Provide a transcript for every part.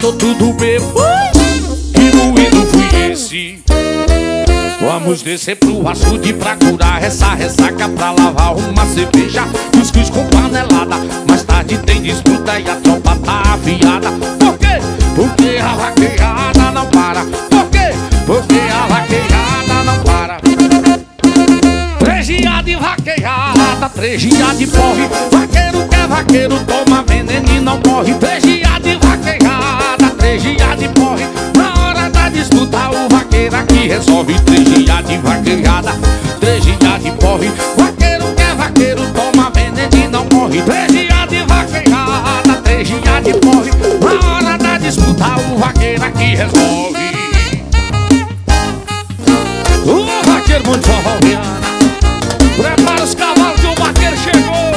tô tudo bebo. Que moído fui esse. Vamos descer pro açude pra curar essa ressaca, pra lavar uma cerveja, cuscuz com panelada. Mais tarde tem disputa e a tropa tá afiada. Por quê? Porque a vaquejada não para. Por quê? Porque a vaquejada não para. 3 dias de vaquejada, 3 dias de porre. Vaqueiro que é vaqueiro, toma veneno e não morre. 3 dias de vaquejada, 3 dias de porre. Na hora da disputa o vaqueiro aqui resolve. 3 dias de vaquejada, 3 dias de porre. Vaqueiro que é vaqueiro, toma veneno e não morre. 3 dias de vaquejada, 3 dias de porre. Na hora da disputa o vaqueiro aqui resolve. O vaqueiro muito forró, Viana. Prepara os cavalos que o vaqueiro chegou.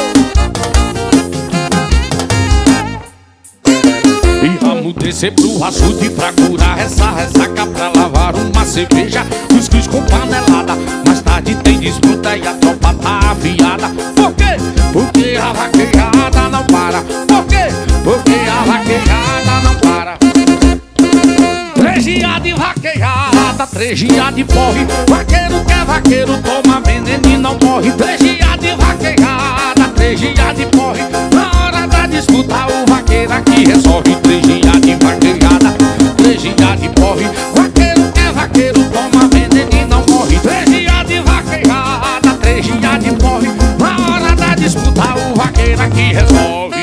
E vamos descer pro açude pra curar essa ressaca, pra lavar uma cerveja, cuscuz com panelada. Mais tarde tem disputa e a tropa tá afiada. Por quê? Porque a vaquejada não para. Por quê? Porque a vaquejada não para. 3 dias de vaquejada, 3 dias de porre. Vaqueiro que é vaqueiro, toma veneno e não morre. 3 dias de vaquejada, 3 dias de porre. Na hora da disputa o vaqueiro aqui resolve. 3 dias de vaquejada, 3 dias de porre. Vaqueiro que é vaqueiro, toma veneno e não morre. 3 dias de vaquejada, 3 dias de porre. Na hora da disputa o vaqueiro aqui resolve.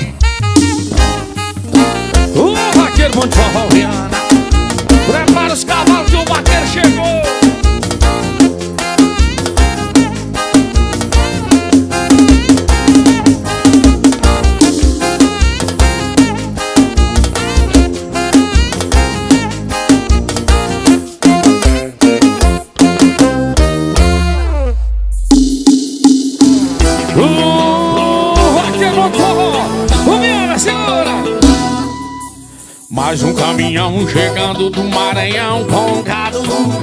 O vaqueiro bom de forró, Viana. Prepara os cavalos que o vaqueiro chegou. Mais um caminhão chegando do Maranhão com gado.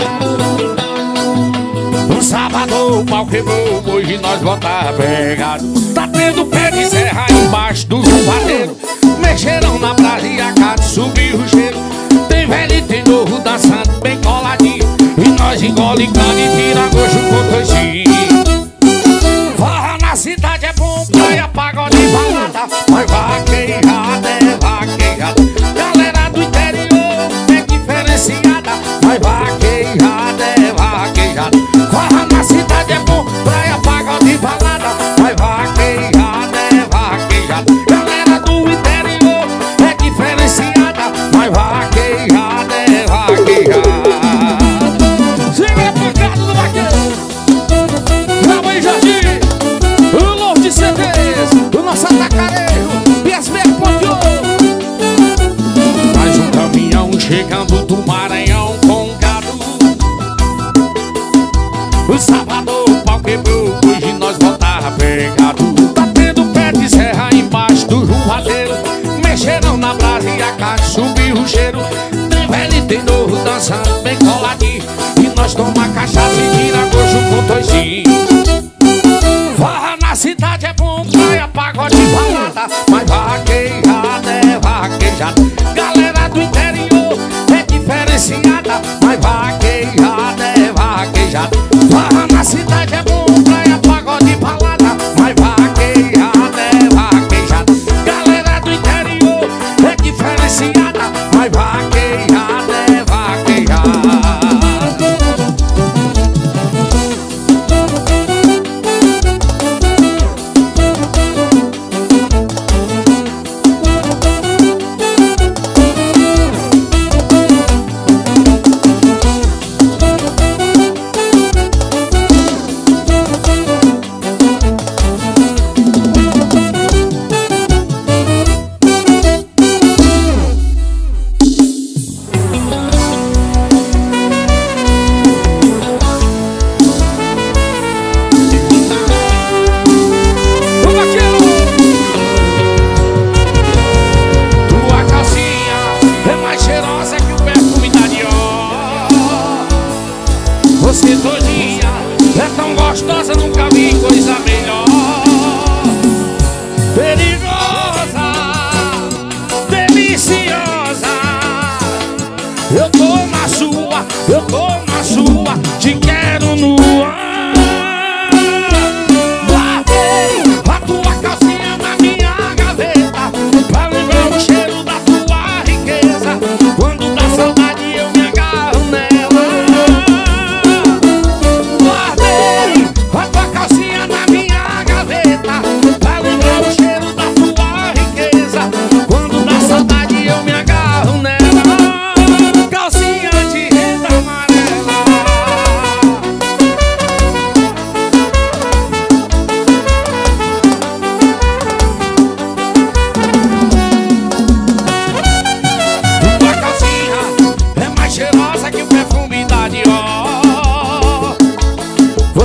No sábado o pau quebrou, hoje nós botar pegado. Tá tendo pé de serra embaixo do juvadeiro. Mexeram na brasa e a casa subiu o cheiro. Tem velho e tem novo dançando bem coladinho. E nós engole cana e tira gosto com toicinho. Farra na cidade é bom, praia, pagode e balada. Mas vaquejada é vaquejada. Galera do interior é diferenciada. Mas vaquejada é vaquejada. Farra na cidade é bom, praia, pagode e balada. Mas vaquejada é vaquejada. Galera do interior é diferenciada. Mas vaquejada é vaquejada. Siga a pancada do vaqueiro. Grava aí, Jardim. O louco de CDs, o nosso atacarejo, PSB Ponteou. Mais um caminhão chegando do Maranhão com gado. O sábado o pau quebrou, hoje nós voltar pegado. Tá tendo pé de serra embaixo do juvadeiro. Mexeram na brasa e a casa subiu o cheiro. Tem velho e tem novo dançando bem coladinho. E nós toma cachaça e tira gosto com toicinho. Farra na cidade é bom, praia, pagode e balada. Mas vaquejada é vaquejada. Galera do interior é diferenciada. Mas vaquejada é vaquejada. Farra na cidade é bom, praia, pagode e balada. Mas vaquejada é vaquejada. Galera do interior é diferenciada. Mas vaquejada é vaquejada. Você todinha é tão gostosa, nunca vi coisa melhor. Perigosa, deliciosa,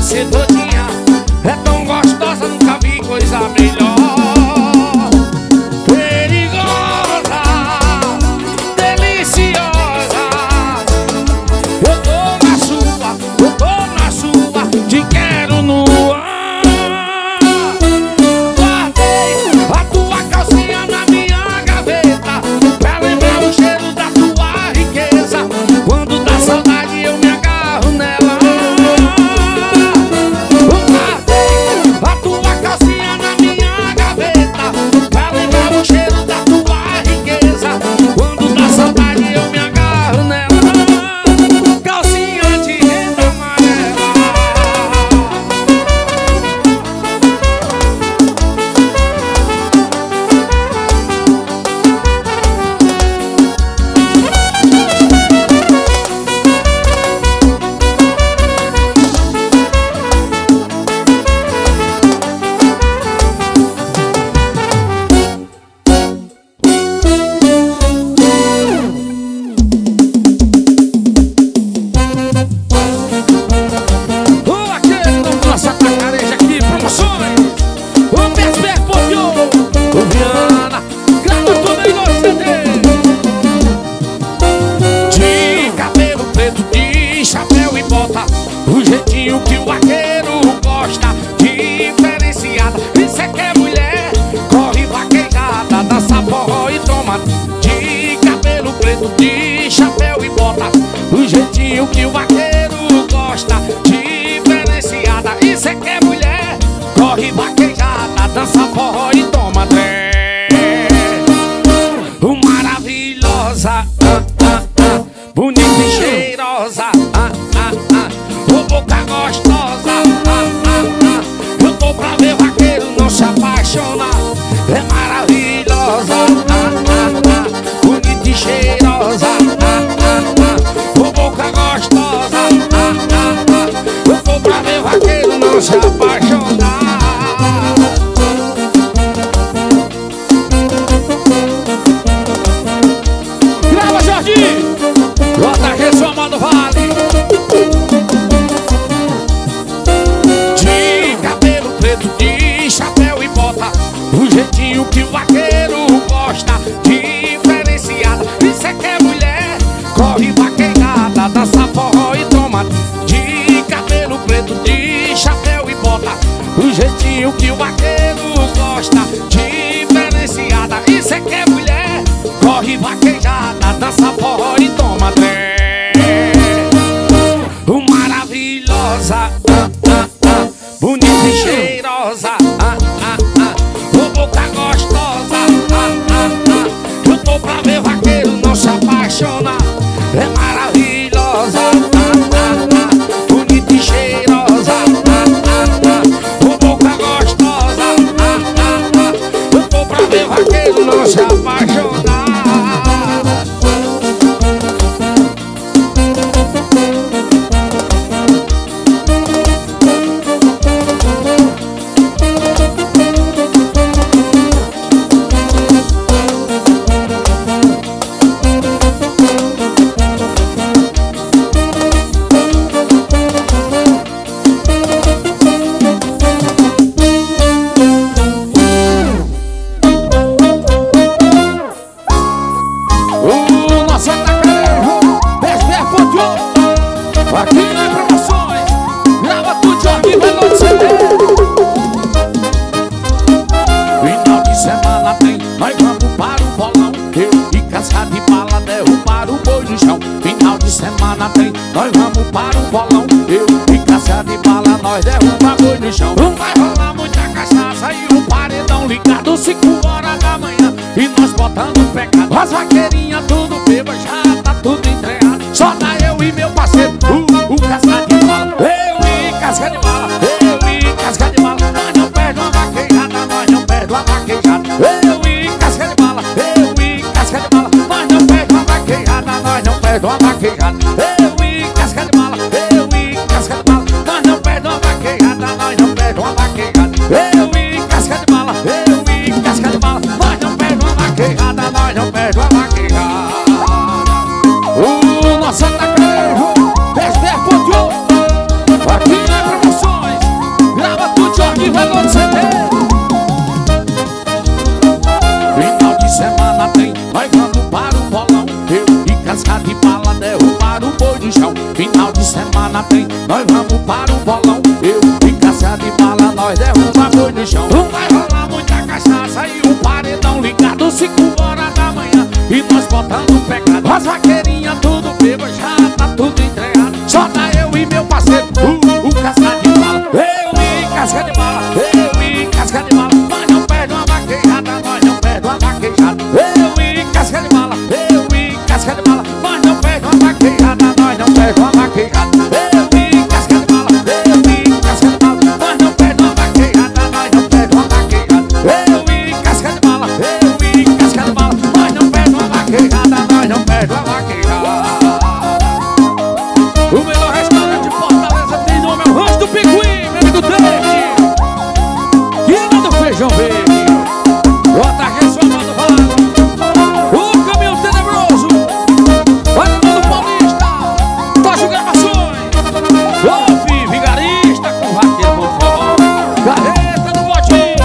você todinha. É tão gostosa, nunca vi coisa melhor. Perigosa, deliciosa. Eu tô na sua, te quero no ar. Guardei a tua calcinha na minha gaveta pra lembrar o cheiro da tua riqueza. Quando dá saudade eu me agarro nela. Guardei a tua calcinha na minha gaveta pra lembrar o cheiro da tua riqueza. Quando dá saudade eu me agarro nela. Calcinha de renda amarela. Olá, querido, nossa tacareja aqui, promoções. O PSP Porto, o Viana, grava tudo aí no CD. De cabelo preto, de chapéu e bota, o jeitinho que o vaqueiro gosta. Diferenciada, isso é que é mulher, corre vaquejada, dança forró e toma. De cabelo preto, de chapéu e bota, o jeitinho que o vaqueiro gosta. Diferenciada, isso é que é mulher, corre vaquejada, dança forró e toma tré. Maravilhosa, bonita e cheirosa, boca gostosa, eu tô pra ver vaqueiro não se apaixonar. É maravilhosa, bonita e cheirosa, boca gostosa, eu tô pra ver vaqueiro não se apaixonar. Grava, Jorginho! Bota a resoma do Vale. De cabelo preto, de chapéu e bota, o jeitinho que o vaqueiro gosta. Diferenciada, isso é que é mulher, corre vaquejada, dança forró e toma. De cabelo preto, de chapéu e bota, o jeitinho que o vaqueiro gosta. Diferenciada, isso é que é mulher, corre vaquejada, dança forró e toma tré. Maravilhosa, bonita e cheirosa, boca gostosa, eu tô pra ver vaqueiro não se apaixonar. É maravilhosa, bonita e cheirosa, boca gostosa, eu tô pra ver vaqueiro não se apaixonar. Nossa tacarejo, PSP Porto, aqui nas promoções, grava tudo, Jorginho, vai no CD. Final de semana tem, nós vamos para o bolão, eu e casca de bala derrubar o boi no chão. Final de semana tem, nós vamos para o bolão, eu e casca de bala nós derrubar boi no chão. Vai rolar muita cachaça e o paredão ligado 5 horas da manhã, e nós botando pecado, as vaqueirinhas tudo beba, já tá tudo entregado. Só tá eu e meu parceiro, o casca de bala, eu e casca de bala, eu e casca de bala. Nós não perde uma vaquejada, nós não perde uma vaquejada. Eu e casca de bala, eu e casca de bala. Nós não perde uma vaquejada, nós não perde uma vaquejada. Eu e casca de bala, eu e casca de bala. Nós não perde uma vaquejada, nós não perde uma vaquejada. Eu e casca de bala, eu e casca de bala. Nós não perde uma vaquejada, nós não perde uma vaquejada. no chão. Final de semana tem, nós vamos para o bolão. Eu e Cássia de Bala, nós derruba boi no chão. Não vai rolar muita cachaça e o paredão ligado 5 horas da manhã e nós botando pegado. As vaqueirinhas tudo bêbado, já tá tudo entregado. Só tá eu e meu parceiro, o Cássia de Bala. Eu e Cássia de Bala, eu e Cássia de Bala. Nós não perde uma vaquejada, nós não perde uma vaquejada. Eu e Cássia de Bala, eu e Cássia de Bala. Nós não perde uma vaquejada, nós não perde uma vaquejada. Eu e Cássia de Bala, eu e Cássia de Bala. Nós não perde uma vaquejada, nós não perde uma vaquejada. Eu e Cássia de Bala, eu e Cássia de Bala. Nós não perde uma vaquejada, nós não perde uma vaquejada. O melhor restaurante de Fortaleza tem nome, é o Rancho do Picuí, meu amigo David. E é lá do Feijão Verde. Bota a ressoada, vai. O Caminhão Tenebroso. Vai no Mundo Paulista. Tocha Gravações. Wolf, Vigarista com vaqueiro no forró. Carreta do Botinho.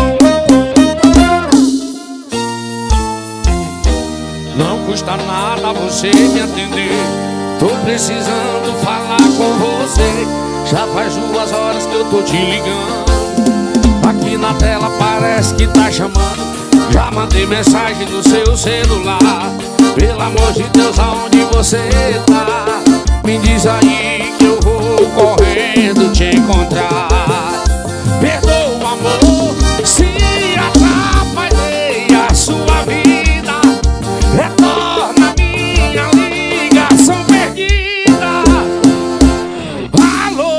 Não custa nada você me atender. Tô precisando falar com você. Já faz 2 horas que eu tô te ligando. Aqui na tela parece que tá chamando. Já mandei mensagem no seu celular. Pelo amor de Deus, aonde você tá? Me diz aí que eu vou correndo te encontrar. Perdoa, amor, se atrapalhei a sua vida. Retorna minha ligação perdida. Alô,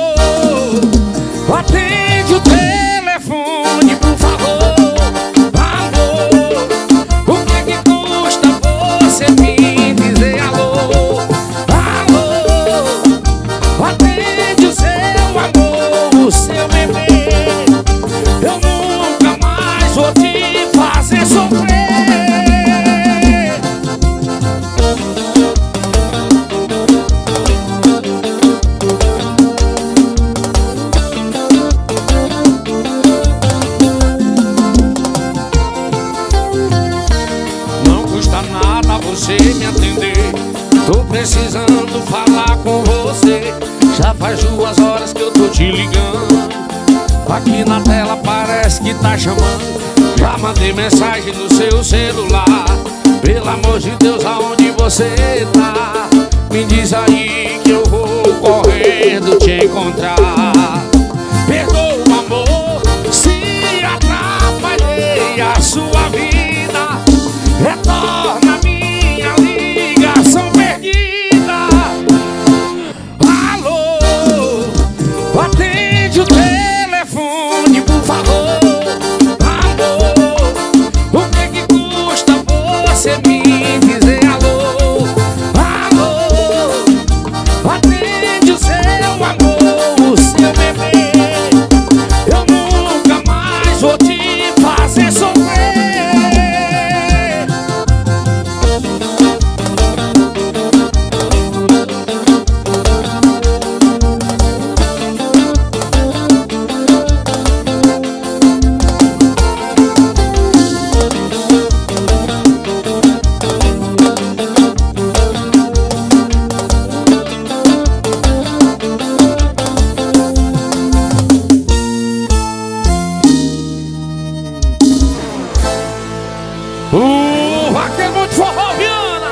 atende o telefone, por favor. Alô, o que custa você me dizer alô? Alô, atende o seu amor, o seu bebê. Eu nunca mais vou te fazer sofrer. Não custa nada você me atender. Tô precisando falar com você. Já faz 2 horas que eu tô te ligando. Aqui na tela parece que tá chamando. Já mandei mensagem no seu celular. Pelo amor de Deus, aonde você tá? Me diz aí que eu vou correndo te encontrar. Perdoa, amor, se atrapalhei a sua vida. Retorna minha ligação perdida. Alô, atende o telefone, por favor. Alô, o que custa você me dizer alô? Alô, atende o seu amor, o seu bebê. Eu nunca mais vou te fazer sofrer. O vaqueiro de forró, Viana.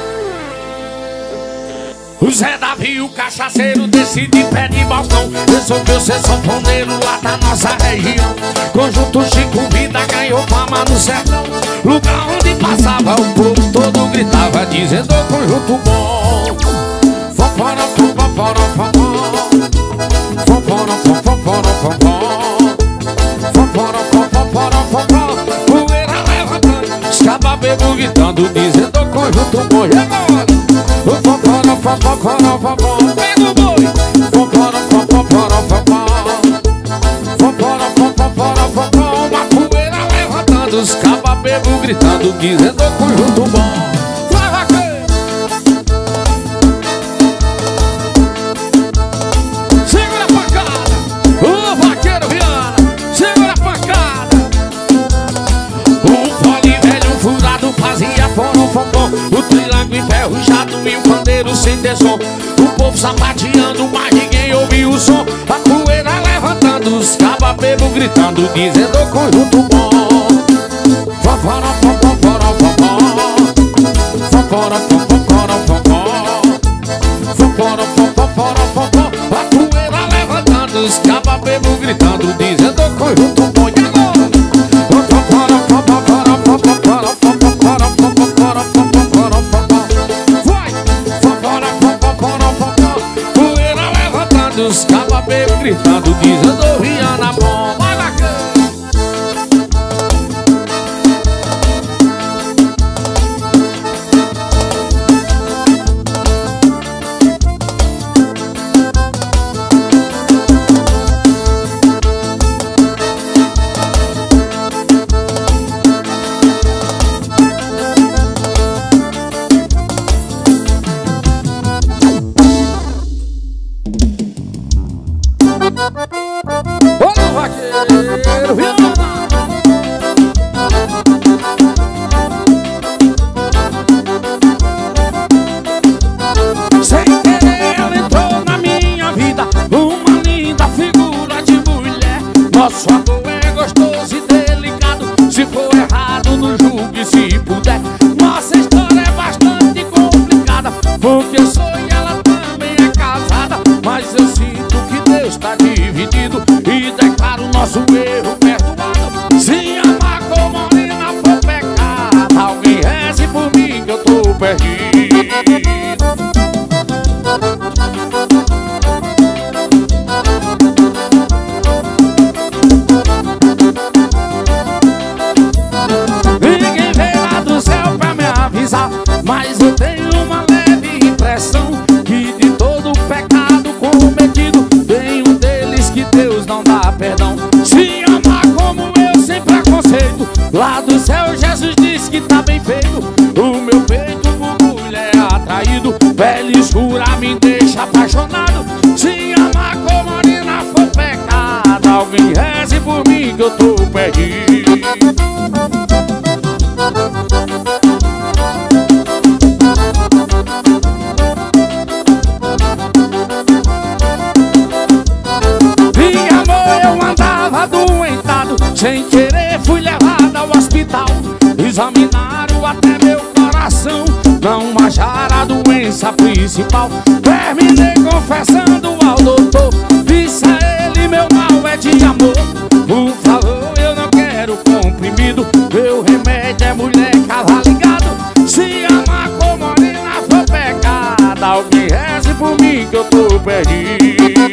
O Zé Davi, o cachaceiro, desce de pé de balcão. Resolveu ser sanfoneiro lá da nossa região. Conjunto Chico Vida ganhou fama no sertão. Lugar onde passava o povo todo gritava, dizendo conjunto bom. Fofora, fofora, fofora. Fofora, fofora, fofora. Fofora, fofora, fofora. Poeira levantando, escapa bebo gritando, dizendo conjunto bom. E agora? Fofora, fofora, fofora. Pega o boi. Fofora, fofora, fofora. Fofora, fofora, fofora. Uma poeira levantando, escapa bebo gritando, dizendo conjunto bom. Vai, vaqueiro. Segura a pancada. O vaqueiro Viana, segura a pancada. Um fole velho furado fazia forofofó. O trilango enferrujado e o pandeiro sem ter som. O povo sapateando, mas ninguém ouviu o som. A poeira levantando, os cabas bebo gritando, dizendo conjunto bom. Fofora, fofora, fofora, fofora, fofora, fofora, fofora, fofora. A poeira levantando, os cabas bebo gritando, dizendo conjunto bom. E agora? Fofora, fofora, fofora, fofora, fofora, fofora, vai! Fofora, fofora, fofora. Poeira levantando, os cabas bebo gritando, dizendo Rihanna bom. Vai bacana! Olha o vaqueiro, Rihanna! Sem querer ela entrou na minha vida, uma linda figura de mulher. Nosso amor é gostoso e delicado, se for errado não julgue se puder. Nossa história é bastante complicada, porque eu sou e ela também é casada. Mas eu sinto que Deus tá dividido e declaro nosso erro perdoado. Se amar com morena for pecado, alguém reze por mim que eu tô perdido. Ninguém veio lá do céu pra me avisar, mas eu tenho uma leve impressão que de todo pecado cometido tem um deles que Deus não dá perdão. Se amar como eu sem preconceito, lá do céu Jesus diz que tá bem feito. O meu peito por mulher atraído, pele escura me deixa apaixonado. Se amar como morena for pecado, alguém reze por mim que eu tô perdido. Sem querer fui levado ao hospital, examinaram até meu coração, não acharam a doença principal. Terminei confessando ao doutor, disse a ele meu mal é de amor. Por favor, eu não quero comprimido, meu remédio é mulher cavalo ligado. Se amar com morena for pecado, alguém reze por mim que eu tô perdido.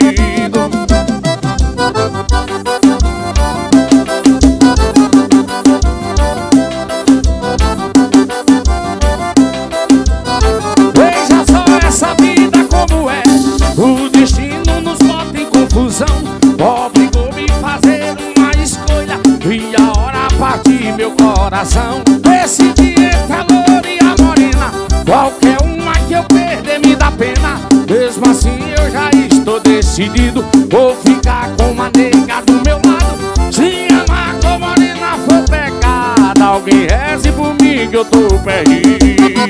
Obrigou-me a fazer uma escolha e a hora partiu meu coração. Decidi entre a loura e a morena, qualquer uma que eu perder me dá pena. Mesmo assim eu já estou decidido, vou ficar com uma nega do meu lado. Se amar com morena for pecado, alguém reze por mim que eu tô perdido.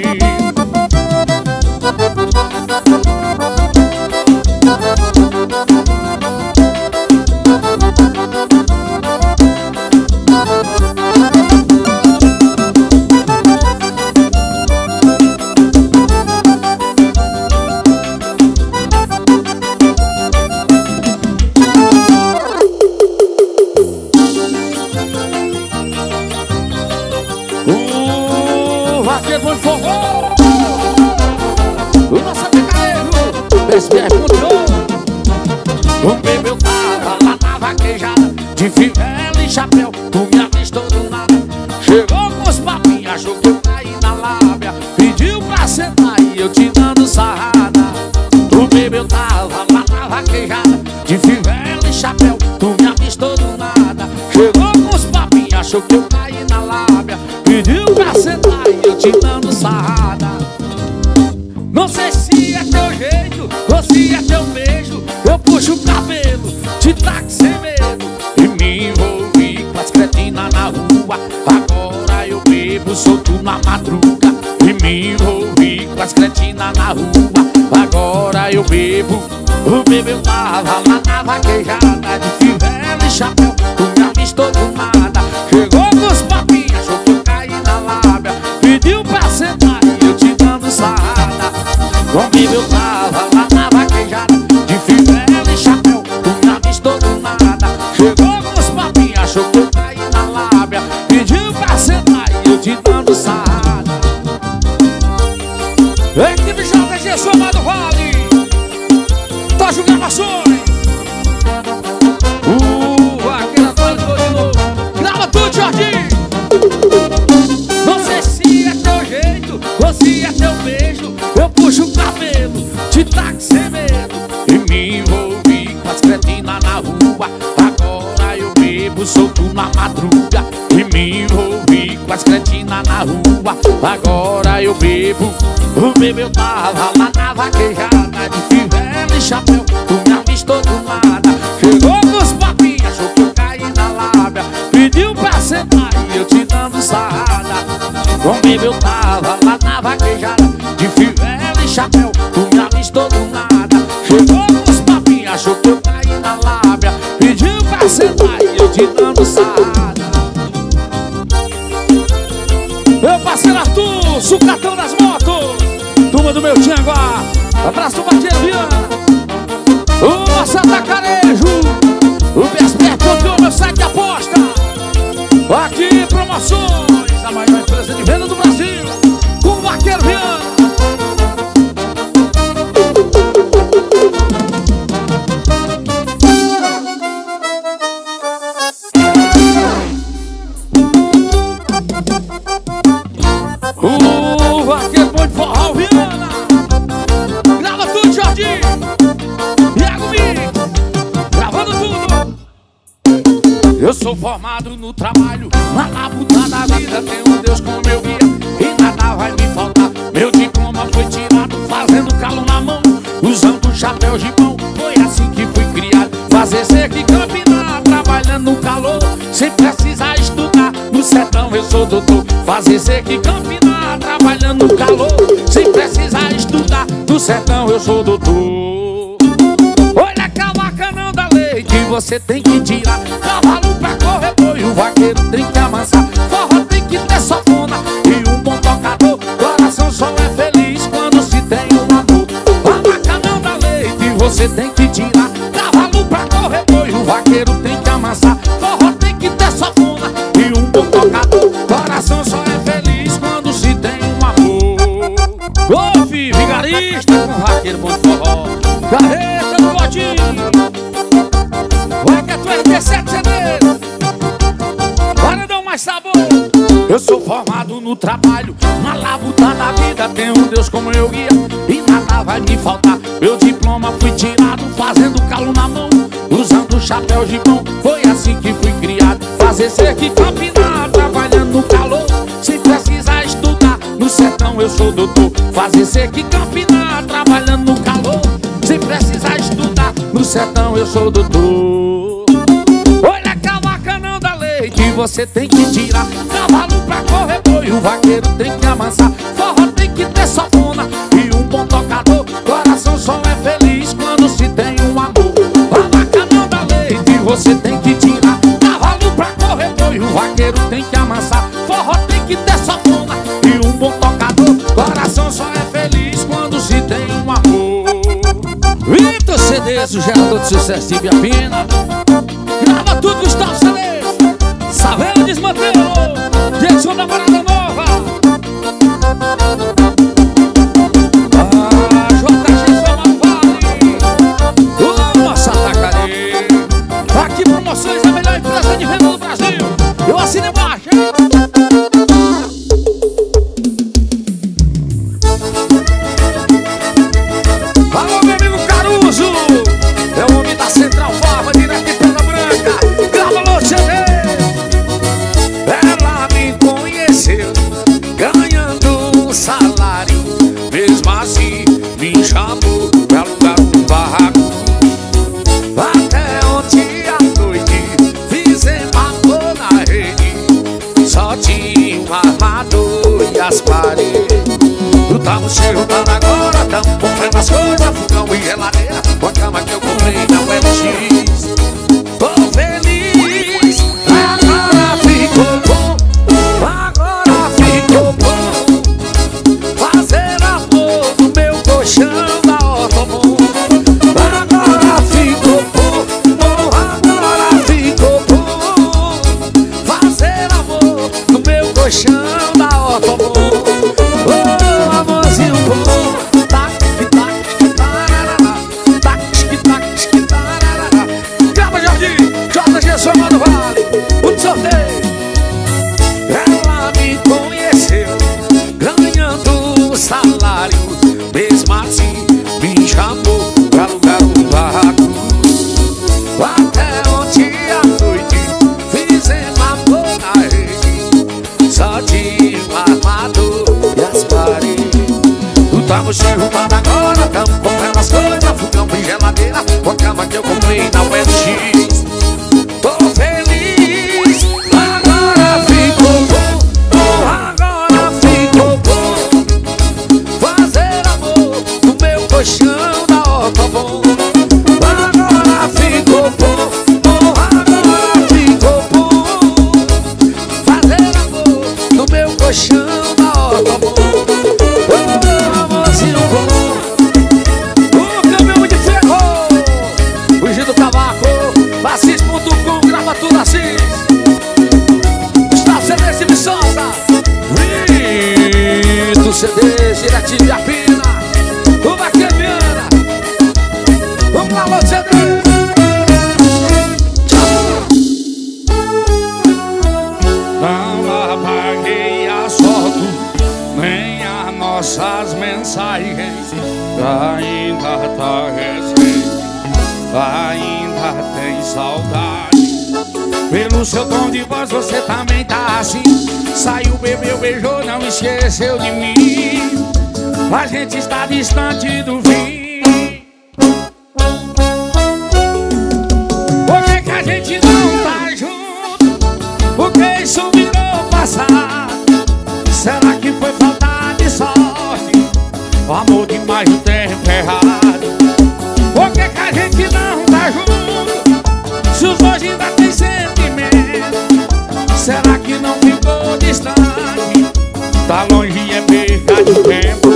Vaqueiro bom de forró, o nosso picareiro, esse perguntou. O bebê eu tava lá na vaquejada, de fivela e chapéu, tu me avistou do nada. Chegou com os papinhos, achou que eu caí na lábia, pediu pra sentar e eu te dando sarrada. O bebê eu tava lá na vaquejada, de fivela e chapéu, tu me avistou do nada. Chegou com os papinhos, achou que eu caí na lábia, pediu pra sentar e eu te dando sarrada. Não sei se é teu jeito ou se é teu beijo, eu puxo o cabelo, te taco sem medo e me envolvi com as cretinas na rua. Agora eu bebo solto na madruga e me envolvi com as cretinas na rua. agora eu bebo. O bebê eu tava lá na vaquejada, de fivela e chapéu, tu me avistou do nada. Chegou com os papinhos, achou que eu caí na lábia, pediu pra sentar e eu te dando sarrada. Com o bebê eu tava lá na vaquejada, de fivela e chapéu, tu me avistou do nada. Chegou com os papinhos, achou que eu caí na lábia, pediu pra sentar e eu te dando sarrada. Equipe JG Soma do Vale, Tojo Gravações. Vaqueiro Antônio foi de novo. Grava tudo, Jorginho. Não sei se é teu jeito ou se é teu beijo, eu puxo o cabelo, te taco sem medo. E me envolvi com as cretinas na rua, agora eu bebo solto na madruga. E me envolvi com as cretinas na rua, agora eu bebo. O bebê eu tava lá na vaquejada, de fivela e chapéu, tu me avistou do nada. Chegou com os papinhos, achou que eu caí na lábia, pediu pra sentar e eu te dando sarrada. Com o bebê eu tava lá na vaquejada, de fivela e chapéu, tu me avistou do nada. Chegou com os papinhos, achou que eu caí na lábia, pediu pra sentar e eu te dando sarrada. Meu parceiro Arthur, sucatão das motos, turma do meu Tianguá, abraço do Vaqueiro Viana, o nosso atacarejo, o Besperto comprou meu site de aposta. Aqui Promoções, a maior empresa de venda do Brasil, com o Vaqueiro Viana. O Vaqueiro bom de forró, Viana. Grava tudo, Jorginho. Iago Mi, gravando tudo. Eu sou formado no trabalho, na labuta da vida, tenho Deus como meu guia e nada vai me faltar. Meu diploma foi tirado fazendo calo na mão, usando chapéu de pão, foi assim que fui criado. Fazer seca e campinar, trabalhando no calor, sem precisar estudar. No sertão eu sou doutor. Fazer seca e campinar, trabalhando no calor, sem precisar estudar. No sertão eu sou doutor. Olha a cavaca não dá leite, você tem que tirar. Cavalo pra correr boi, o vaqueiro tem que amansar. Forró tem que ter sanfona e um bom tocador. Coração só é feliz quando se tem um amor. A vaca não dá leite, você tem que tirar. Cavalo pra correr boi, o vaqueiro tem que amansar. Forró tem que ter sanfona e um bom tocador. Coração só é feliz quando se tem um amor. Ô filho, vigarista com vaqueiro bom de forró, carreta no botinho. Vai que é tu RT7 CD, paredão mais sabor. Eu sou formado no trabalho, na labuta da vida, tenho Deus como meu guia e nada vai me faltar. Meu diploma fui tirado fazendo calo na mão, usando chapéu de pão, foi assim que fui criado. Fazer seca e campinar, trabalhando no calor, sem precisar estudar. No sertão eu sou doutor. Fazer seca e campinar, trabalhando no calor, sem precisar estudar. No sertão eu sou doutor. Olha a cavaca não dá leite, você tem que tirar. Cavalo pra correr boi, o vaqueiro tem que amansar. Forró tem que ter sanfona e um bom tocador. Coração só é feliz quando se tem um amor. A vaca não dá leite, você tem que tirar. Cavalo pra correr boi, o vaqueiro tem que amansar. Forró tem que ter sanfona e um bom tocador. Coração só é feliz quando se tem um amor. Vitor CDs, o gerador de sucesso de Biapina. Grava tudo, Gustavo CDs. Savela desmantelo, Jackson da Parada Nova. JG Soma do Vale, nossa atacarei. Aqui Promoções, a melhor empresa de venda do Brasil. Eu assino embaixo, hein? Alô, meu amigo Caruso, é o homem da Central Farma, direto de Pedra Branca. Grava no CD. Ela me conheceu ganhando um salário, mesmo assim me chamou pra alugar um barraco. Até ontem à noite fizemos amor na rede, só tinha um armador e as paredes. Tu tamo chegando agora, tamo comprando as coisas Grava, Jardim, JG Somando Vale, o sorteio. Ela me conheceu ganhando salário, mesmo assim me chamou pra alugar um barraco. Até ontem à noite fizemos amor na rede, só tinha um armador e as paredes. Tamo se juntando agora, tamo comprando as coisas, fogão e geladeira, com a cama que eu comprei na UFX. Tô feliz, agora ficou bom, agora ficou bom. Fazer amor no meu colchão da Ortobon. Agora ficou bom, agora ficou bom. Fazer amor no meu colchão da Ortobon. O caminhão de ferro, o Gil do Cavaco, Assis.com, grava tudo assim. Gustavo CD, Silvio Souza, Rito CD, diretinho de Apina, o Baquemiana. Vamos lá, Lô CD. Não apaguei as fotos, nem as nossas mensagens. Ainda tá recente, ainda tem saudade. Pelo seu tom de voz você também tá assim. Saiu, bebeu, beijou, não esqueceu de mim. A gente está distante do fim. Por que a gente não tá junto? Porque isso virou passado. Será que foi falta de sorte? O amor demais o tempo errado. Por que a gente não tá junto? Se os dois ainda tem sentimento, será que não ficou distante? Tá longe e é perda de tempo.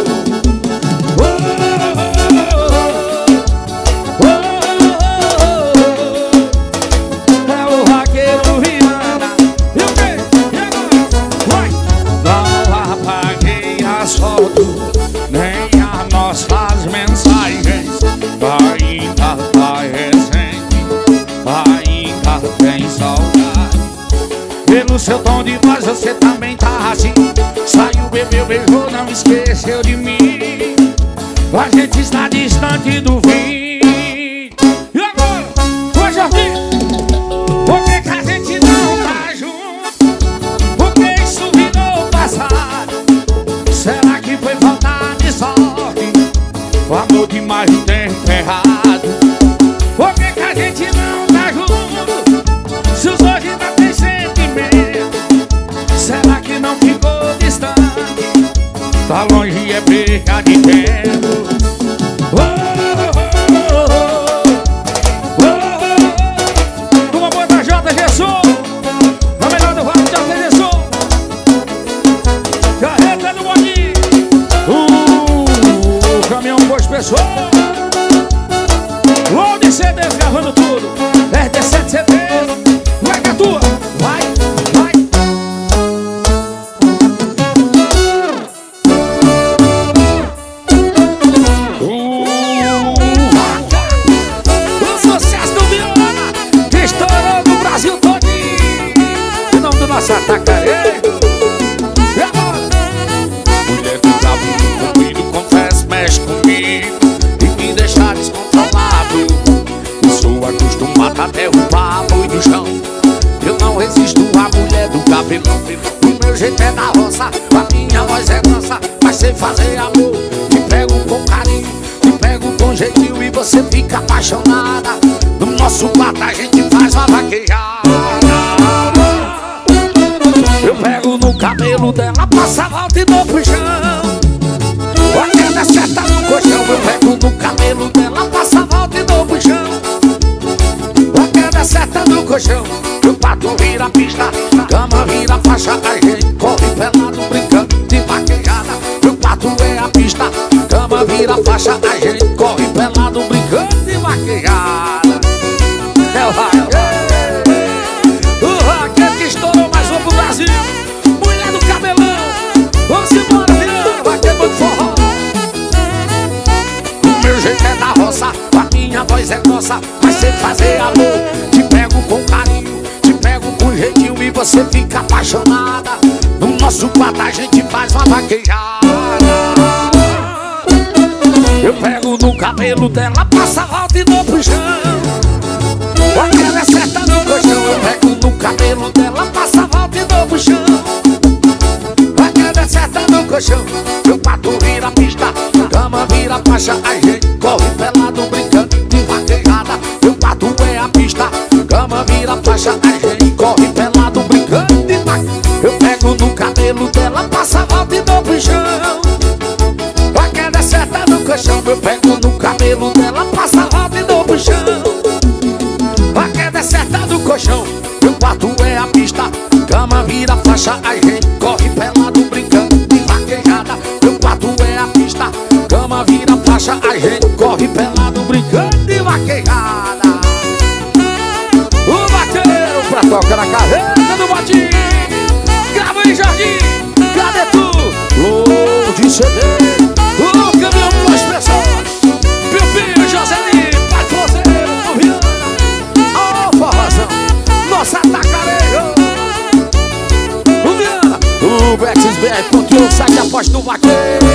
É o vaqueiro Rihanna. E o quê? E agora? Vai! Não apaguei as fotos, nem as nossas mensagens. Ainda tá recente, ainda tem saudade. Pelo seu tom de voz você também tá assim. Saiu, bebeu, beijou, não esqueceu de mim. A gente está distante do fim. E agora? Oi, Jardim! Por que a gente não tá junto? Porque isso virou passado. Será que foi falta de sorte? O amor demais o tempo errado. Por que a gente não tá junto? Se os dois ainda tem sentimento, será que não ficou distante? Tá longe e é perda de tempo. Uma boa da JG Som, a melhor do rádio JG Som. Carreta do Boninho, o caminhão posto pessoal. Load CDs gravando tudo, RD7 CDs. Vai, Catua, vai, vai. O sucesso do Viana que estourou no Brasil todinho. Em nome do nosso Atacaré. E agora? Mulher do cabelo comprido, confesso, mexe comigo e me deixa descontrolado. Eu sou acostumado a derrubar boi do chão. Eu não resisto à mulher do cabelão. O meu jeito é da roça, a minha voz é grossa, mas sei fazer amor. Te pego com carinho, te pego com jeitinho e você fica apaixonada. No nosso quarto a gente faz uma vaquejada. Eu pego no cabelo dela, passa a volta e dou pro chão. A queda é certa no colchão. Eu pego no cabelo dela, passa a volta e dou pro chão. A queda é certa no colchão. O pato vira pista, cama vira faixa, a gente corre pelado brincando de vaquejada. O pato é a pista, cama vira faixa, a gente corre pelado brincando de vaquejada. É o vaqueiro que estourou mais um pro Brasil. Mulher do cabelão, vamos embora, Viana, vaqueiro muito forró. O meu jeito é da roça, a minha voz é nossa vai ser fazer amor. Te pego com carinho, te pego com jeitinho e você fica apaixonada. No nosso quarto a gente faz uma vaquejada. Eu pego no cabelo dela, passa a volta e dou pro chão. Aquela é certa no colchão. Eu pego no cabelo dela, passa a volta e dou pro chão. Aquela é certa no colchão. Meu quarto vira pista, cama vira faixa. A gente corre pelado brincando de vaquejada. Meu quarto é a pista, cama vira faixa. A gente corre pelado brincando de vaquejada. Eu pego no cabelo dela, passa a volta e dou pro chão. Eu pego no cabelo dela, passa a volta e dou pro chão. A queda é certa do colchão. Meu quarto é a pista, cama vira faixa. A gente corre pelado brincando de vaquejada. Meu quarto é a pista, cama vira faixa. A gente corre pelado brincando de vaquejada. O vaqueiro pra tocar na carreira do botinho. Grava aí, Jardim. Cadê tu? Louco de CD. O caminhão com expressão. Meu filho, Joselino, pai Cruzeiro, Viana. Ó, forrozão, nossa tacarejo. O Viana, o Bexis BR, conteúdo, sai da voz do vaqueiro.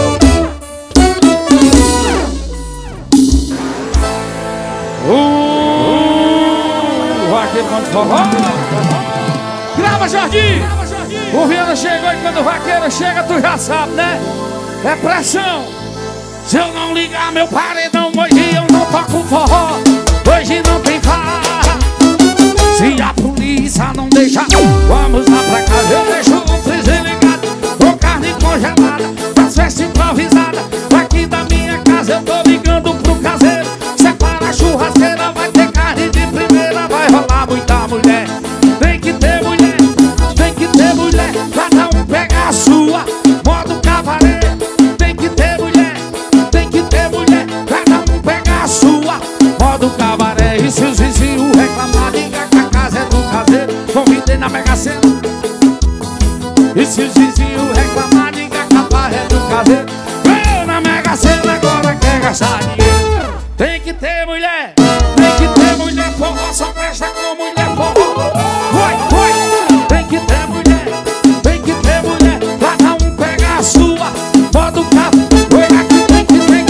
Vaqueiro quando forró. Grava, Jardim. O Viana chegou e quando o vaqueiro chega, tu já sabe, né? É pressão. Se eu não ligar meu paredão, hoje eu não toco forró. Hoje não tem farra. Se a polícia não deixar, vamos lá pra casa. Eu deixo o freezer ligado, com carne congelada, das festas improvisadas. Aqui da minha casa eu tô ligando pro caseiro. Separa a churrasqueira, vai ter carne de primeira. Vai rolar muita mulher. Tem que ter mulher, tem que ter mulher. Cada um pega a sua, modo cabaré. Tem que ter mulher, tem que ter mulher. Cada um pega a sua, modo cabaré. E se os vizinhos reclamar, diga que a casa é do caseiro. Convidei na Mega Sena. E se os vizinhos reclamar, diga que a barra é do caseiro. Veio na Mega Sena, agora quer gastar dinheiro. Tem que ter mulher, tem que ter mulher. Forró só presta com mulher forró. Vai, vai. Tem que ter mulher, tem que ter mulher. Cada um pega a sua, modo carro. Oi, aqui tem que ter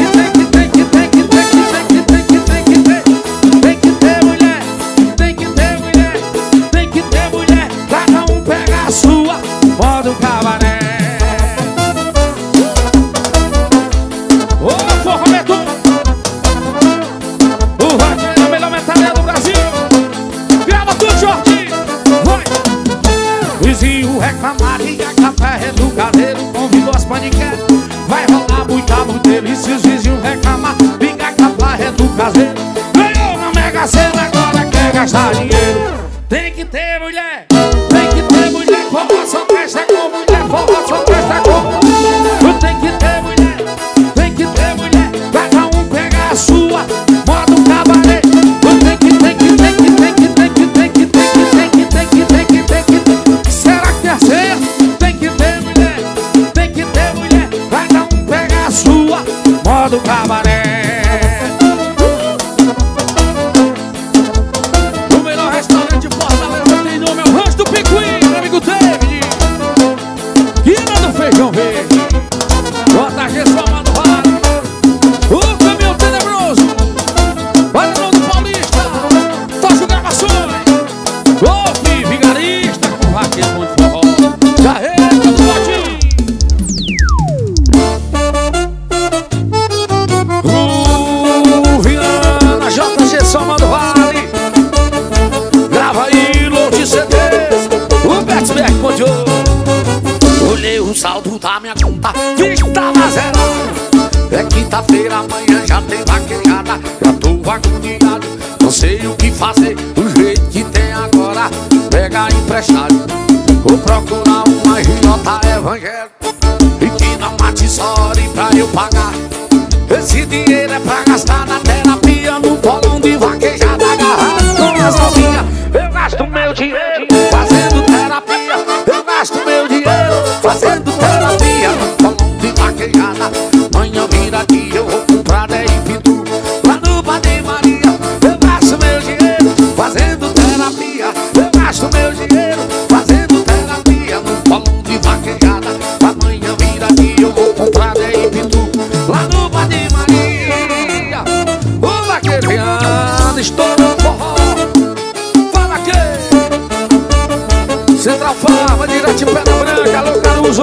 mulher, tem que ter mulher, tem que ter mulher. Cada um pega a sua, modo cabaré. Ô, forró metu. O vaqueiro é a melhor metralha do Brasil. Grava tudo, Jorge. Vai. Vizinho reclamar, liga café é do caseiro. Convidou as paniquetes, vai rolar muita mulher. E se os vizinhos reclamar, liga café é do caseiro. Ganhou na Mega Sena, agora quer gastar dinheiro. Tem que ter mulher, tem que ter mulher. Forró só presta com mulher, forró só presta com mulher. Tem que ter mulher, tem que ter mulher. Cada um pega a sua, modo cabaré. Será que é certo? Tem que ter mulher, tem que ter mulher. Cada um pega a sua, modo cabaré. O melhor restaurante de Fortaleza tem nome, é o Rancho do Picuí, meu amigo David. Quina do Feijão Verde. Bota a gestão lá no vale. O caminhão tenebroso. Valeu do Paulista. Tocha gravações. Ô, vigarista com vaqueiro muito forró. Carrega do botinho. Viana, JG Soma do Vale. Grava aí, louco de CDs. O Betsberg Ponteou. Olhei o saldo da minha conta, vi que tava zerado. É quinta-feira, amanhã já tem vaquejada. Já tô agoniado, não sei o que fazer. Do jeito que tem agora, pega emprestado. Vou procurar uma agiota evangélica e que não mate sorte pra eu pagar. Esse dinheiro é pra gastar na terapia, no bolão de vaquejada, agarrado com as novinhas. Eu gasto meu dinheiro fazendo terapia. Eu gasto meu dinheiro fazendo terapia, no bolão de vaquejada. Manhã vira dia, eu vou comprar 10 pitu lá no Badema. Viana estourando forró. Fala aqui Central Farma, direto de Pedra Branca, alô Caruso.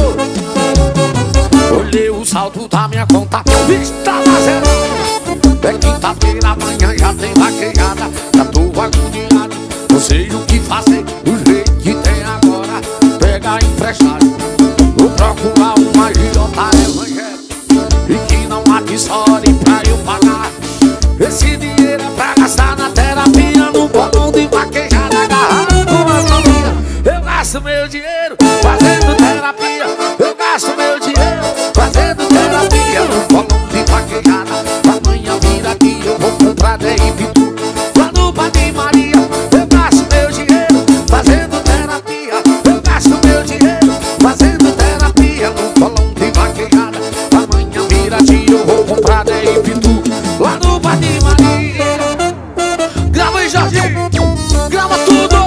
Olhei o saldo da minha conta, vista na zero. É quinta-feira, amanhã já tem vaquejada. Já tô agoniado, não sei o que fazer. O jeito que tem agora, pegar emprestado. Vou procurar uma agiota evangélica e que não atissore pra eu pagar. Esse dinheiro é pra gastar na terapia, no bolão de vaquejada agarrado com as novinhas. Eu gasto meu dinheiro fazendo terapia. Eu gasto meu dinheiro fazendo terapia, no bolão de vaquejada. Amanhã vira aqui, eu vou comprar dentro lá no Padre Maria. Eu gasto meu dinheiro fazendo terapia. Eu gasto meu dinheiro fazendo terapia, no bolão de vaquejada. Amanhã vira aqui, eu vou comprar dentro lá no Padre Maria. Grava aí, Jorginho, grava tudo.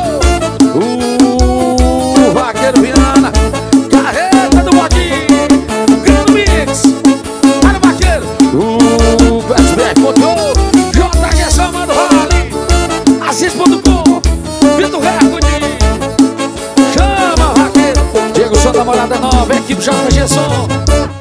Vaqueiro Viana, carreta do bodinho, grande mix. Olha o vaqueiro, PSBR motor, JG Samando Vale, Assis.com, Vitor Recorde. Chama, vaqueiro, Diego Som da Morada Nova, equipe JG Som.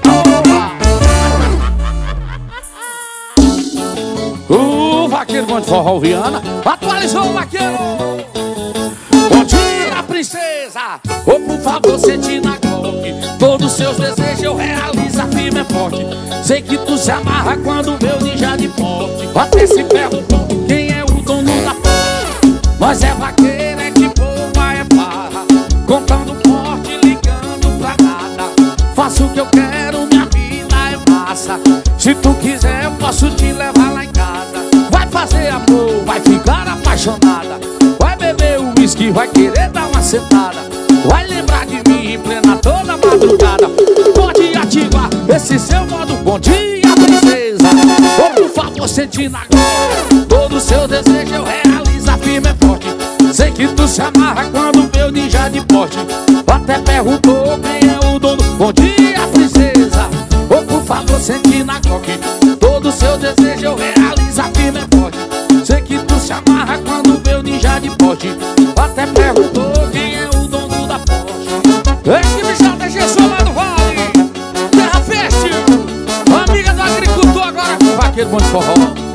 Vaqueiro bom de forró Viana, atualizou o vaqueiro. Bom dia, princesa, ou por favor sente na coque. Todos seus desejos eu realizo, a firme é forte. Sei que tu se amarra quando vê o ninja de porte. Até se perguntou quem é o dono da porte. Nós é vaqueiro, é de boa, é barra, contando forte, ligando pra nada. Faço o que eu quero, minha vida é massa. Se tu quiser eu posso te levar lá em casa. Vai fazer amor, vai ficar apaixonada. Vai beber o uísque, vai querer dar uma sentada. Vai lembrar de mim em plena toda madrugada. Pode ativar esse seu modo bom dia, princesa. Ou por favor, sentindo agora. Todo seu desejo eu realizo, a firme é forte. Sei que tu se amarra quando vê o ninja de porte. Até perguntou quem é o dono. Bom dia, princesa. Ou por favor, sentindo a coque. Todo seu desejo eu realizo, a firme é forte. Sei que tu se amarra quando vê o ninja de porte. Até perguntou quem é o dono da Porsche. Equipe JG Som lá do Vale, Terra Fértil, amiga do agricultor, agora com vaqueiro bom de forró.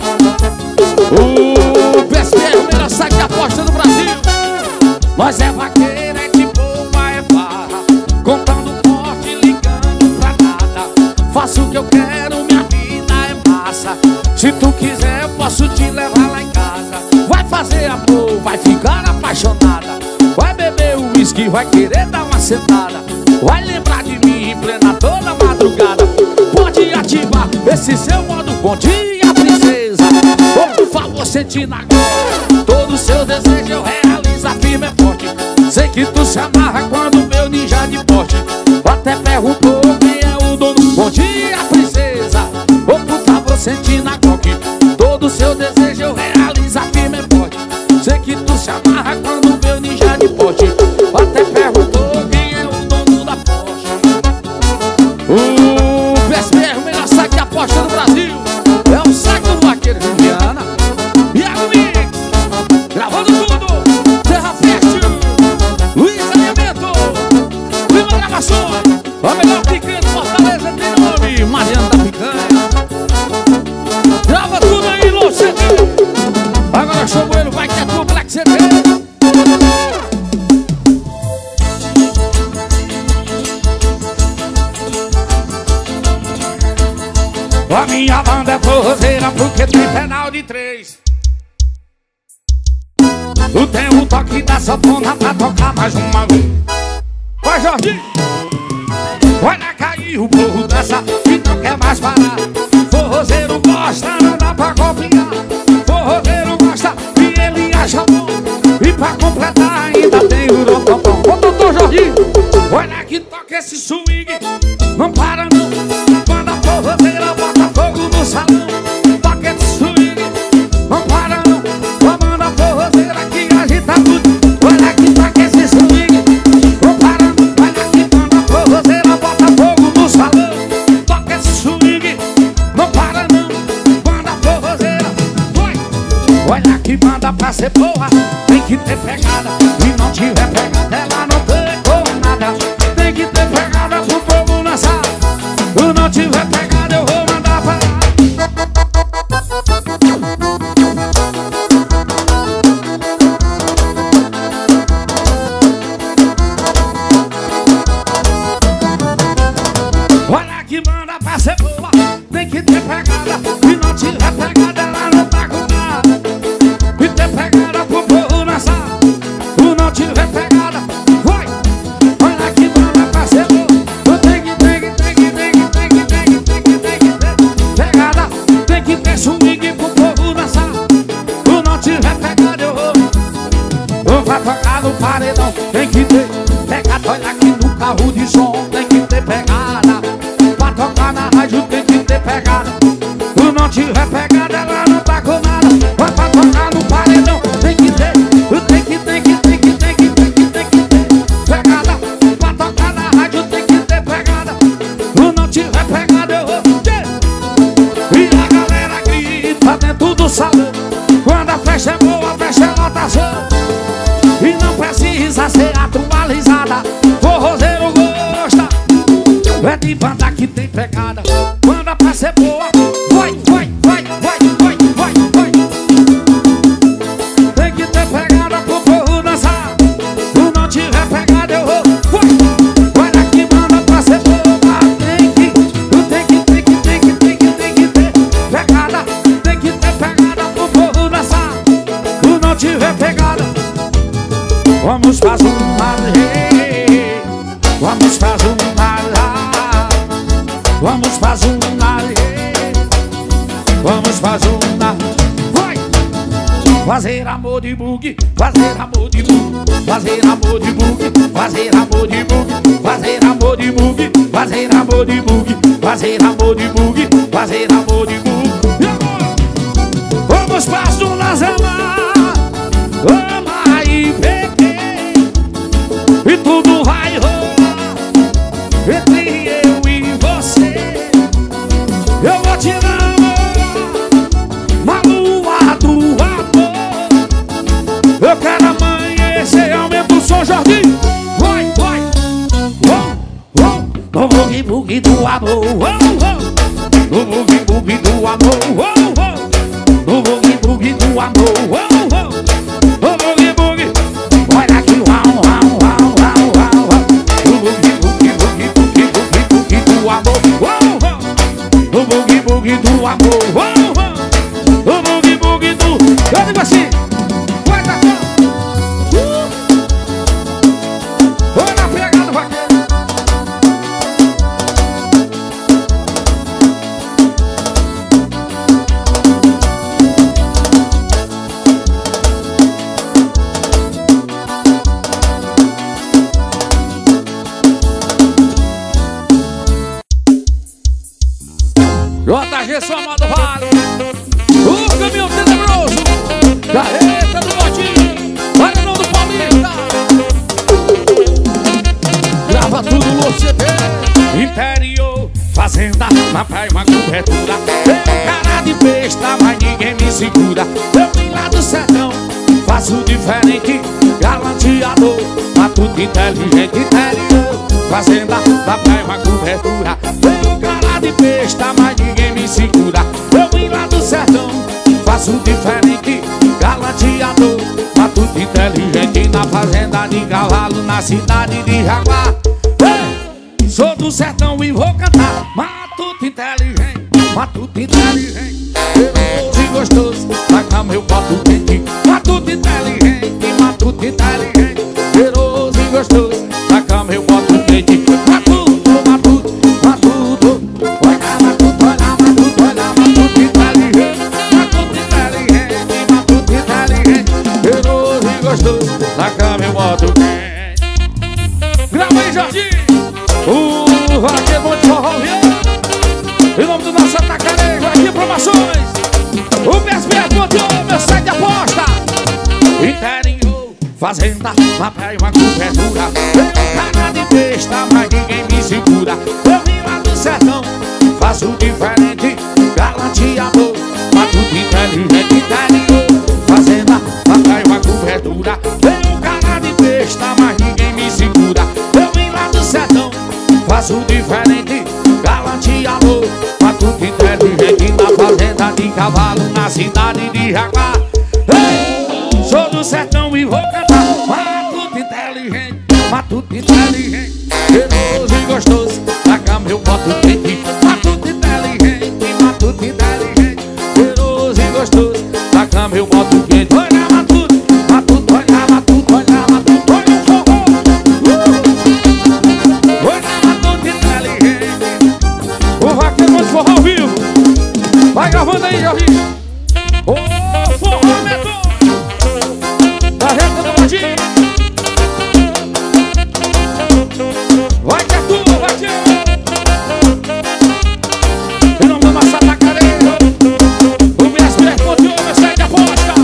O PSBR, o melhor site de aposta do Brasil. Nós é vaqueiro, é de boa, é barra, contando forte, ligando pra nada. Faço o que eu quero, minha vida é massa. Se tu quiser eu posso te levar lá em casa. Vai fazer amor, vai ficar apaixonada. Vai beber o uísque, vai querer dar uma sentada. Vai lembrar de mim em plena toda madrugada. Pode ativar esse seu modo bom dia, princesa. Ou por favor, sentindo agora. Todo seu desejo eu realizo, a firme é forte. Sei que tu se amarra quando vê o ninja de porte. Até perguntou quem é o dono. Bom dia, princesa. Ou por favor, sentindo a coque. Todo seu desejo eu realizo, a firme é forte. Sei que tu se amarra quando vê o ninja de porte. Até perguntou quem é o dono da Porsche. O PSBR, o melhor site de aposta do Brasil. É o site do vaqueiro Viana. E a Mix, gravando tudo. Terra Fértil, Luiz Alimento, Lima Gravação. A melhor picanha de Fortaleza tem nome, Mariana da Picanha. Grava tudo aí, Lô CD. Agora chama ele, vai que é tu, Black CD. A minha banda é forrozeira porque tem penal de 3. Tu tem um toque da sanfona pra tocar mais uma vez. Vai, Jorginho! Olha cair o povo dessa e não quer mais parar. Forrozeiro gosta, não dá pra copiar. Forrozeiro gosta e ele acha bom. E pra completar ainda tem o rococó. Ô doutor Jorginho, olha que toca esse swing. Não para não, quando a forrozeira bota fogo no salão. Toca esse swing, não para não, comanda a forrozeira que agita tudo. Olha que toca esse swing, não para não, olha que quando a forrozeira bota fogo no salão. Toca esse swing, não para não, quando a forrozeira vai. Olha que banda pra ser boa, tem que ter pegada. E não tiver pegada, ela não pegou nada. Tem que ter pegada pro povo dançar. Se não tiver pegada, eu vou mandar parar. Olha que banda pra ser boa, tem que ter pegada. E não tiver pegada, ela não tá com nada. E ter pegada pro povo dançar. Se não tiver pegada, vai. Olha que banda pra ser boa, tem que ter pegada. Tem que ter swing pro povo dançar. Se não tiver pegada, eu vou pra tocar no paredão. Tem que ter pegada. Olha aqui no carro de som, tem que ter pegada. Pra tocar na rádio tem que ter pegada. Se não tiver pegada, ela não tá com nada. Vai pra tocar no paredão, tem que ter pegada. Pra tocar na rádio tem que ter pegada. Se não tiver pegada, eu vou. E a galera grita dentro do salão. Quando a festa é boa, a festa é lotação. E não precisa ser atualizada. Forrozeiro gosta é de banda que tem pegada. Banda pra ser boa, vai. Tem que ter pegada pro povo dançar. Se não tiver pegada, eu vou. Olha que banda pra ser boa, tem que ter pegada. Tem que ter pegada pro povo dançar. Se não tiver pegada, vamos fazer um maré. Vamos fazer um maré. Vamos fazer um maré. Vamos fazer um maré. Vai! Fazer amor de bug. Fazer amor de bug. Fazer amor de bug. Fazer amor de bug. Fazer amor de bug. Fazer amor de bug. Fazer amor de bug. Fazer amor de bug. E agora? Vamos fazer um amar. Ama e peguei. E tudo vai rolar entre eu e você. Eu vou te namorar na lua do amor. Eu quero amanhecer, aumenta o som, Jorginho. Vai. No boogie-boogie do amor. No boogie-boogie do amor. No boogie-boogie do amor. No boogie-boogie. Olha aqui, uau. No boogie-boogie do amor. No boogie-boogie do amor. No boogie-boogie do... Eu digo assim, vai da cama. Vai na pegada, vaqueiro. JG Soma do Vale, o caminhão tenebroso, carreta do Botinho, Paredão do Paulista. Grava tudo no CD. Interior, fazenda, na praia uma cobertura. Cara de besta, mas ninguém me segura. Eu vim lá do sertão, faço diferente, galanteador, matuto inteligente. Interior, fazenda, na praia uma cobertura. Cara de besta, mas ninguém me segura. Eu vim lá do sertão, faço diferente, galanteador, matuto inteligente. Na fazenda de cavalo, na cidade de Jaguar. Sou do sertão e vou cantar. Matuto inteligente, cheiroso e gostoso, taca meu copo quente. Matuto inteligente, cheiroso e gostoso, taca meu copo quente. Matuto, olha matuto inteligente. Matuto inteligente, cheiroso e gostoso, taca meu copo quente. Grava aí, Jorginho. Vaqueiro bom de forró, em nome do nosso atacarejo, aqui promoções. O PSB conteúdo, meu site de aposta. Interior, fazenda, na praia uma cobertura. Cara de besta, mas ninguém me segura. Eu vim lá do sertão, faço diferente, galanteador, matuto inteligente. Interior, cavalo na cidade de Jaguar. Ei, sou do sertão e vou cantar. Matuto inteligente, matuto inteligente, cheiroso e gostoso, taca meu boto quente. Matuto inteligente, matuto inteligente, cheiroso e gostoso, taca meu boto quente. Olha matuto, matuto, olha matuto, olha matuto, olha o forró. Olha matuto inteligente, o vaqueiro de forró ao vivo. Vai gravando aí, Jorginho. Ô, forró medonho, da reta do Badinho. Vai que é tua, vai que é. Em nome do Massata Careiro, o MSB Conteúdo, meu série de aposta.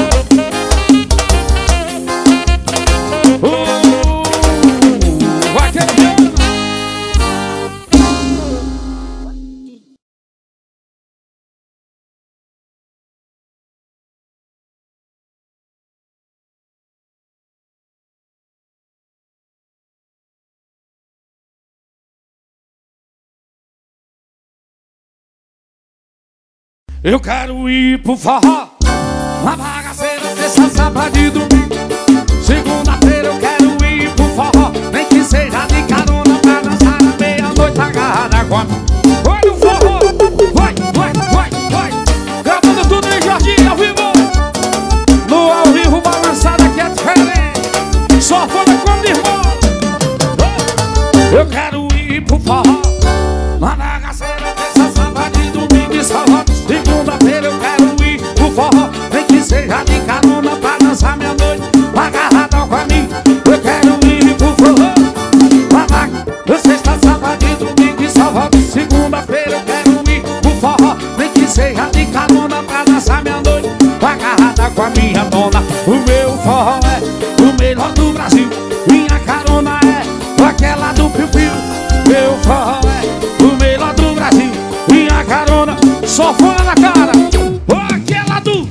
Vai que é piano. Eu quero ir pro forró, na bagaceira, terça, sábado e domingo. Segunda-feira eu quero ir pro forró, nem que seja de carona pra dançar à meia-noite agarrada com a... Vai no forró, vai, vai, vai, vai. Gravando tudo em Jorginho, ao vivo. No ao vivo balançado aqui é diferente, só foda como de irmão. Eu quero ir pro forró, na bagaceira, terça, sábado e domingo e forró. Segunda-feira eu quero ir pro forró, nem que seja de carona pra dançar meia-noite agarrada com a mim. Eu quero ir pro forró, sexta, sábado e domingo e só volto. Segunda-feira eu quero ir pro forró, nem que seja de carona pra dançar meia-noite agarrada com a minha dona. O meu forró é o melhor do Brasil, minha carona é aquela do piu-piu. Meu forró é o melhor do Brasil, minha carona só fora na cara, aquela do...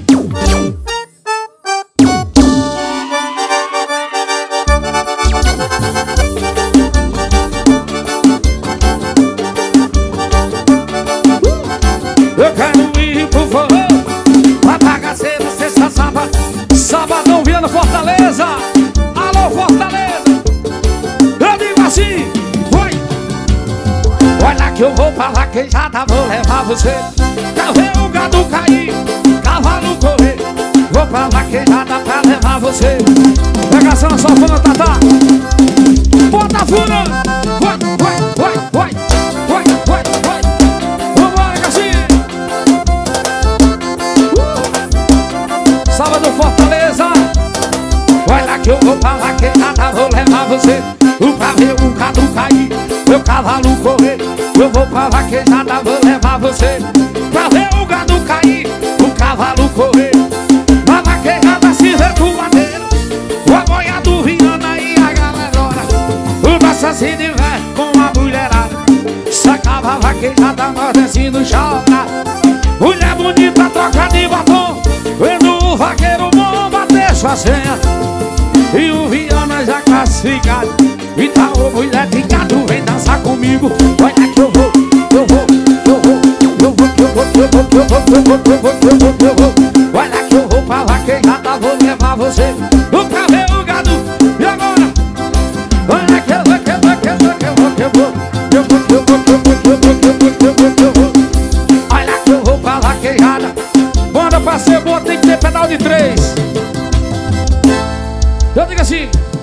Eu quero ir pro forró, na bagaceira, sexta, sábado, sabadão virando Fortaleza. Alô Fortaleza, eu digo assim, vai. Olha que eu vou pra vaquejada, vou levar você pra ver o gado cair, cavalo correr. Vou pra vaquejada pra levar você. Pegação na sua funa, Tatá. Bota a funa. Vai, vai, vai, vai, vai, vai, vai. Vambora, Garcia. Sábado Fortaleza. Olha que eu vou pra vaquejada, vou levar você pra ver o gado cair, meu cavalo correr. Eu vou pra vaquejada, vou levar você pra ver o gado cair, o cavalo correr. Na vaquejada se vê do madeiro, o aboiado Viana e a galerona. O Massa se diverte com a mulherada, sacava a vaquejada, nordestino chora. Mulher bonita troca de batom, vendo o vaqueiro bom bater sua senha. E o Viana já classificado, então ô mulher de gado, vem dançar comigo. Olha que eu vou, eu vou, eu vou, eu vou, eu vou, eu vou, eu vou, eu vou, eu vou, eu vou, eu vou. Olha que eu vou pra vaquejada, vou levar você pra ver o gado. E agora? Olha que eu vou, que eu vou, que eu vou, que eu vou, que eu vou, eu vou, eu vou, eu vou, eu vou, eu vou, eu vou, eu vou. Olha que eu vou pra vaquejada. Banda pra ser boa tem que ter pedal de 3. Eu digo assim.